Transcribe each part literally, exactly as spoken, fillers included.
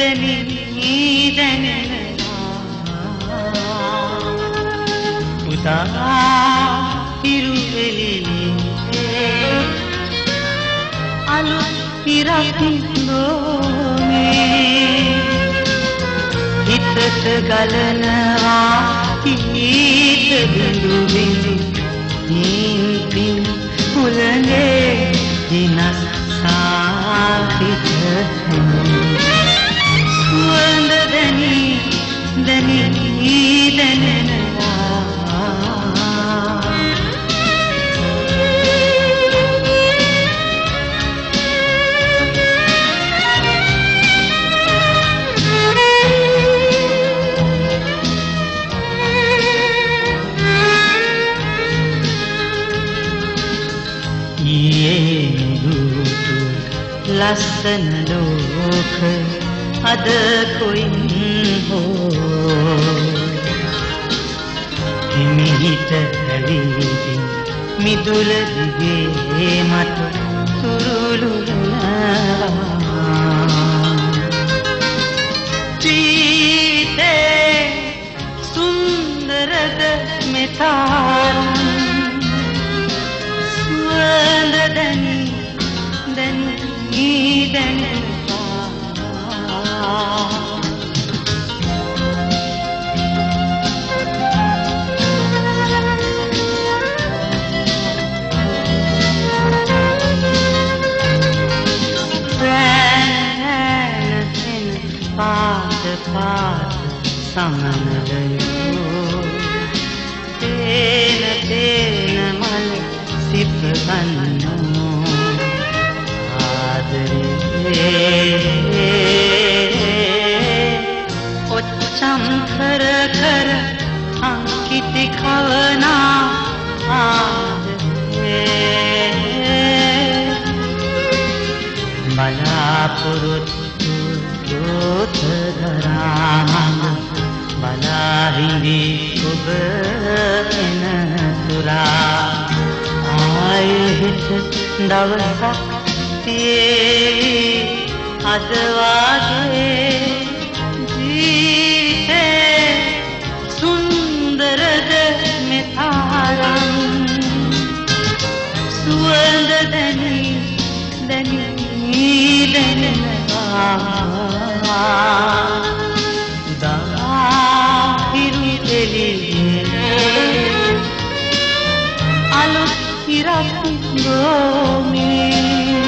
දනි දැනෙනවා උදා හිරු එළියේ අලුත් ඉරක් දෝනේ හිතට ගලනවා කීත බිඳු බිඳු හින්පින් උලනේ දිනස් සාහිත සුවඳ දනි දනි දැනෙනවා ලස්සන ලෝක අද කොයින් හෝ හිමිහිට ඇවිදින් මිදුල දිගේ මට තුරුළුනවා ජීවිතේ සුන්දරද මෙතරම් සුවඳ දනි දනි පාට පාට සමනලයෝ තේන තේන මල සිප ගන්නෝ ඔච්චම් කර කර අංකිති කවනා ආදරේ බලාපොරොත්තු දෝත දරාමං බලාහිඳි ඔබ එන තුරා ආයෙත් දවසක් අද වාගේ ජීවිතේ සුන්දරද මෙතරම් සුවඳ දනි දනි දැනෙනවා උදා හිරු එළියේ අලුත් ඉරක් දෝනේ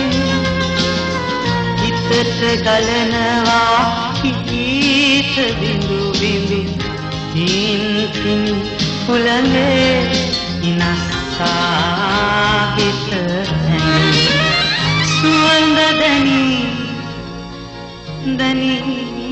ගලනවා කීත බිඳු බිඳු හින්පින් උලනේ ඉනස්සා හිත සුවඳ දනි දනි